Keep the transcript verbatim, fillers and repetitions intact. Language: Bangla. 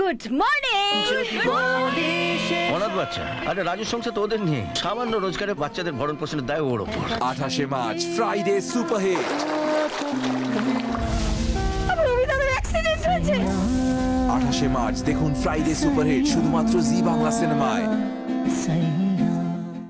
Good morning. অনাথ বাচ্চা, আরে রাজুর সংসার তো ওদের নিয়ে, সামান্য রোজগারে বাচ্চাদের ভরণ পোষণের দায় ওর ওপর। আঠাশে মার্চ ফ্রাইডে সুপারহিট। আঠাশে মার্চ দেখুন ফ্রাইডে সুপারহিট শুধুমাত্র জি বাংলা সিনেমায়।